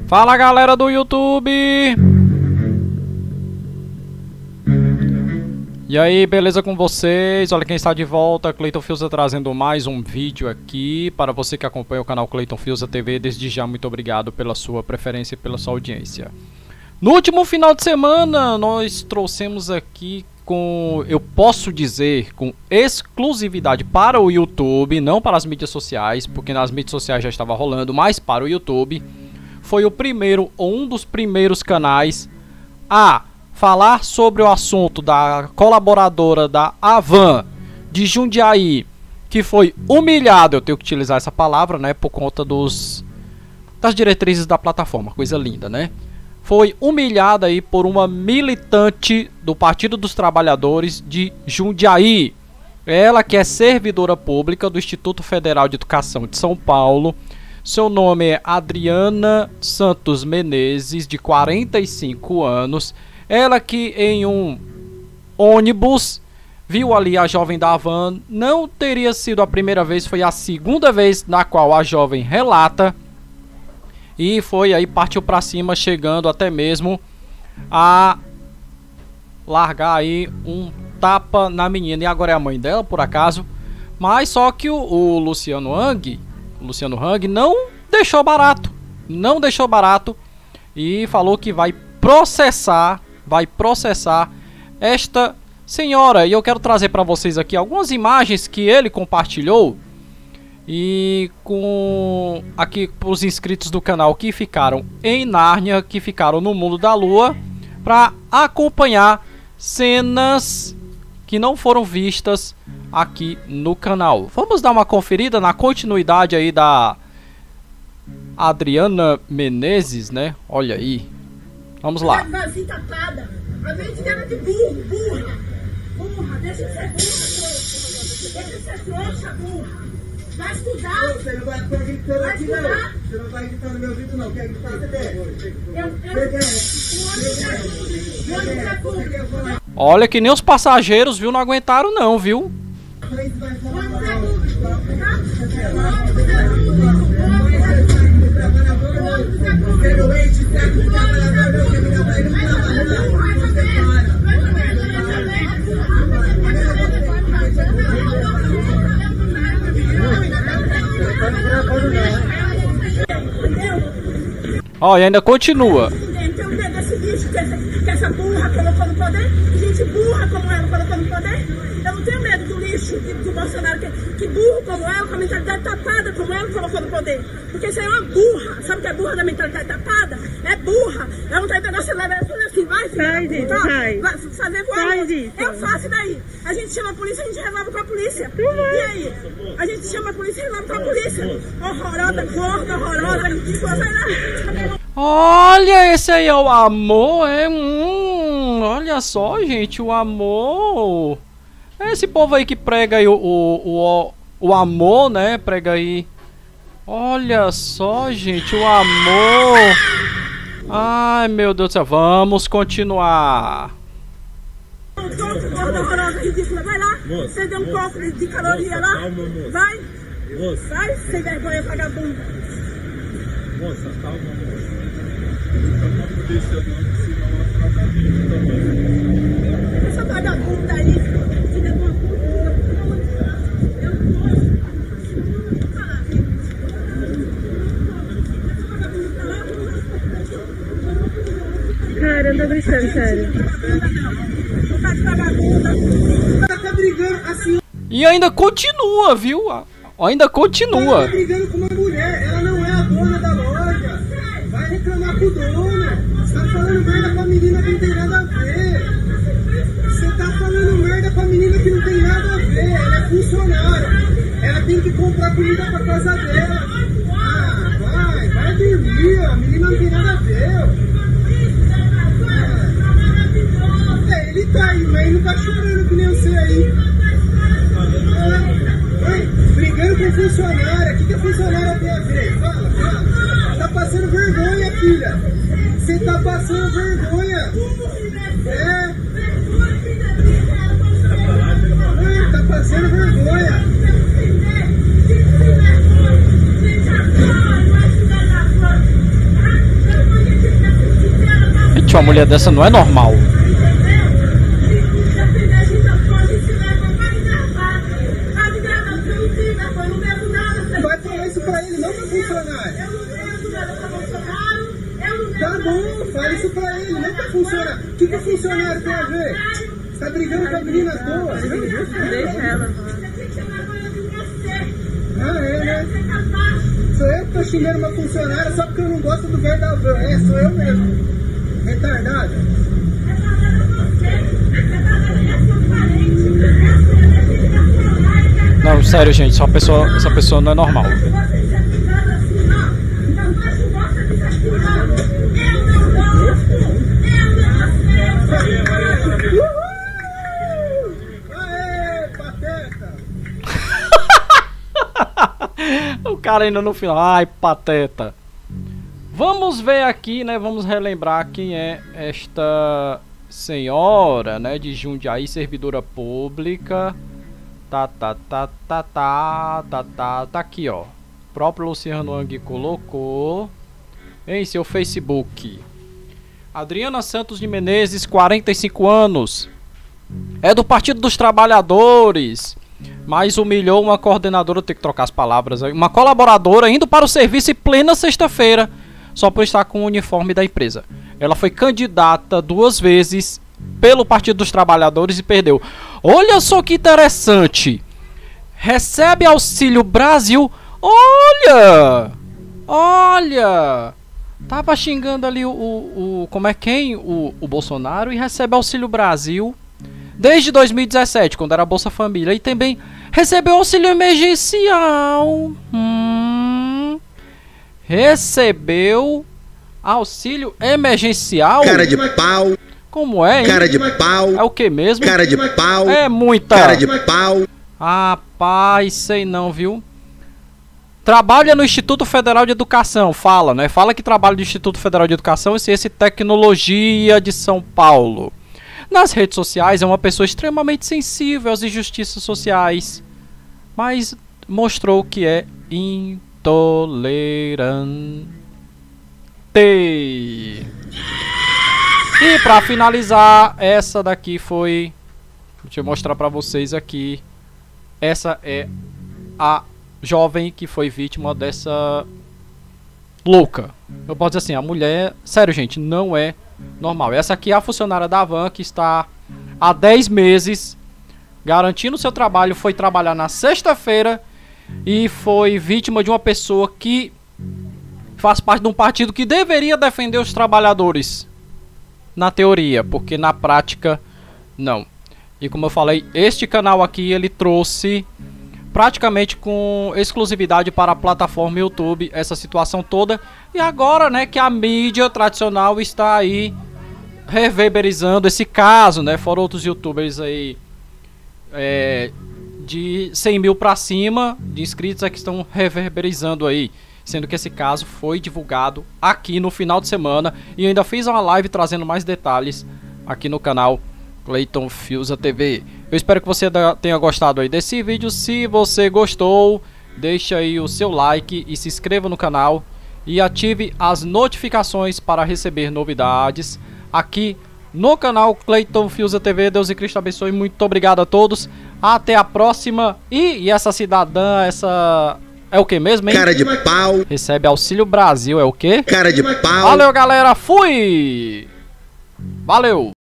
Fala galera do YouTube! E aí, beleza com vocês? Olha quem está de volta, Cleiton Fiuza trazendo mais um vídeo aqui para você que acompanha o canal Cleiton Fiuza TV. Desde já, muito obrigado pela sua preferência e pela sua audiência. No último final de semana, nós trouxemos aqui eu posso dizer, com exclusividade para o YouTube, não para as mídias sociais, porque nas mídias sociais já estava rolando, mas para o YouTube, foi o primeiro ou um dos primeiros canais a falar sobre o assunto da colaboradora da Havan de Jundiaí, que foi humilhada, eu tenho que utilizar essa palavra, né, por conta das diretrizes da plataforma, coisa linda, né? Foi humilhada aí por uma militante do Partido dos Trabalhadores de Jundiaí. Ela que é servidora pública do Instituto Federal de Educação de São Paulo. Seu nome é Adriana Santos Menezes, de 45 anos. Ela que em um ônibus viu ali a jovem da Havan. Não teria sido a primeira vez, foi a segunda vez na qual a jovem relata. E foi aí, partiu pra cima, chegando até mesmo a largar aí um tapa na menina. E agora é a mãe dela, por acaso. Mas só que o Luciano Hang não deixou barato. Não deixou barato. E falou que vai processar esta senhora. E eu quero trazer para vocês aqui algumas imagens que ele compartilhou. E com aqui para os inscritos do canal que ficaram em Nárnia, que ficaram no mundo da lua, para acompanhar cenas que não foram vistas aqui no canal. Vamos dar uma conferida na continuidade aí da Adriana Menezes, né? Olha aí. Vamos lá. Burra, deixa de ser trouxa, burra. Vai estudar. Você não vai ficar gritando aqui, não. Você não vai gritar no meu vídeo, não. Quer gritar, você deve. Olha que nem os passageiros, viu, não aguentaram não, viu? Ó, e ainda continua. Então, desse lixo que essa burra colocou no poder, gente burra como ela colocou no poder. Eu não tenho medo do lixo do Bolsonaro, que burro como ela, com a mentalidade tapada como ela colocou no poder. Porque isso aí é uma burra. Sabe o que é burra da mentalidade tapada? É burra. Ela não tá entendendo, você leva ela assim, vai, filho. Vai fazer voar. Eu faço daí. A gente chama a polícia, a gente resolve com a polícia. E aí? A gente chama a polícia e resolve com a polícia. Horrorosa, gorda, horrorosa, ridícula, vai lá. Olha, esse aí é o amor, olha só, gente, o amor. Esse povo aí que prega aí o amor, né, prega aí. Olha só, gente, o amor. Ai, meu Deus do céu, vamos continuar. Gorda, horrorosa, ridícula, vai lá. Você deu um cofre de caloria lá. Vai. Vai, sem vergonha, vagabundo. Moça, calma, moça. Não tá condicionando, senão ela tratamento também. Essa vagabunda aí, filha de uma puta, cara, eu tô brincando, sério. Tá brigando assim. E ainda continua, viu? Ainda continua. Tá brigando com uma mulher, ela não é a dona da loja. Vai reclamar com o dono. Você tá falando merda pra menina que não tem nada a ver. Você tá falando merda pra menina que não tem nada a ver. Ela é funcionária. Ela tem que comprar comida pra casa dela. Ah, vai dormir. A menina não tem nada a ver. Ele tá aí, mas ele não tá chorando que nem você aí. Brigando com funcionária. O que a funcionária tem a ver? Fala. Tá passando vergonha, filha. Você tá passando vergonha. Tá passando vergonha. uma mulher dessa não é normal. Vai falar isso pra ele, não pra funcionário. Tá bom, fala isso pra ele, não pra funcionário. O que o funcionário tem a ver? Você tá brigando com a menina à toa. Deixa ela. Ah, é, né? Sou eu que tô xingando uma funcionária só porque eu não gosto do velho da van. É, sou eu mesmo. Retardada. Não, sério, gente, essa pessoa não é normal. Aê, pateta! O cara ainda no final, ai, pateta. Vamos ver aqui, né? Vamos relembrar quem é esta senhora, né? De Jundiaí, servidora pública. Tá aqui, ó. O próprio Luciano Hang colocou em seu Facebook. Adriana Santos de Menezes, 45 anos. É do Partido dos Trabalhadores. Mas humilhou uma coordenadora, tem que trocar as palavras aí. Uma colaboradora indo para o serviço em plena sexta-feira, só por estar com o uniforme da empresa. Ela foi candidata 2 vezes pelo Partido dos Trabalhadores e perdeu. Olha só que interessante. Recebe Auxílio Brasil. Olha! Olha! Tava xingando ali como é quem? O Bolsonaro, e recebe Auxílio Brasil desde 2017, quando era Bolsa Família. E também recebeu auxílio emergencial. Recebeu auxílio emergencial. Cara de pau. Como é, hein? Cara de pau. É o que mesmo? Cara de pau. É muita. Cara de pau. Rapaz, sei não, viu? Trabalha no Instituto Federal de Educação, fala, né? Fala que trabalha no Instituto Federal de Educação e Ciência e Tecnologia de São Paulo. Nas redes sociais é uma pessoa extremamente sensível às injustiças sociais, mas mostrou que é intolerante. E pra finalizar, essa daqui foi... Deixa eu mostrar pra vocês aqui. Essa é a jovem que foi vítima dessa louca. Eu posso dizer assim, a mulher... Sério, gente, não é normal. Essa aqui é a funcionária da van que está há 10 meses garantindo o seu trabalho. Foi trabalhar na sexta-feira e foi vítima de uma pessoa que faz parte de um partido que deveria defender os trabalhadores. Na teoria, porque na prática, não. E como eu falei, este canal aqui, ele trouxe praticamente com exclusividade para a plataforma YouTube essa situação toda. E agora, né, que a mídia tradicional está aí reverberizando esse caso, né? Foram outros youtubers aí de 100 mil para cima de inscritos que estão reverberizando aí. Sendo que esse caso foi divulgado aqui no final de semana. E ainda fiz uma live trazendo mais detalhes aqui no canal Clayton Fiuza TV. Eu espero que você tenha gostado aí desse vídeo. Se você gostou, deixa aí o seu like e se inscreva no canal. E ative as notificações para receber novidades aqui no canal Clayton Fiuza TV. Deus e Cristo abençoe. Muito obrigado a todos. Até a próxima. E essa cidadã, essa... É o que mesmo, hein? Cara de pau. Recebe Auxílio Brasil, é o quê? Cara de pau. Valeu, galera. Fui! Valeu!